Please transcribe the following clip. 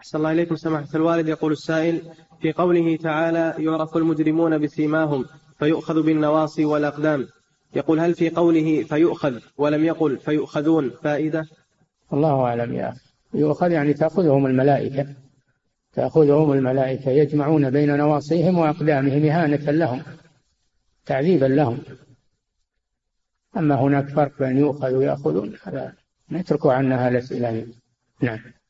أحسن الله إليكم سماحة الوالد. يقول السائل: في قوله تعالى: يعرف المجرمون بسيماهم فيؤخذ بالنواصي والأقدام، يقول: هل في قوله فيؤخذ ولم يقل فيؤخذون فائدة؟ الله أعلم يا أخي. يؤخذ يعني تأخذهم الملائكة، تأخذهم الملائكة يجمعون بين نواصيهم وأقدامهم إهانة لهم، تعذيبا لهم. أما هناك فرق بين يؤخذ ويأخذون، هذا نترك عنها الأسئلة. نعم.